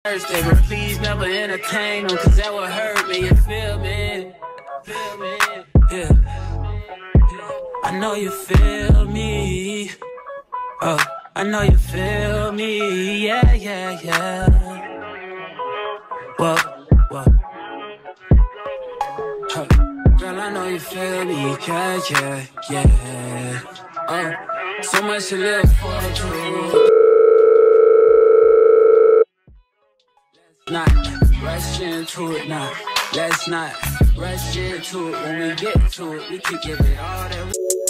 Thursday, but please never entertain them, cause that would hurt me, you feel me? Yeah. I know you feel me. Oh, I know you feel me. Yeah, yeah, yeah. Whoa. Huh. Girl, I know you feel me. Yeah, yeah. Oh, so much to live for the truth. Not rush into it now. Let's not rush into it. When we get to it, we can give it all that we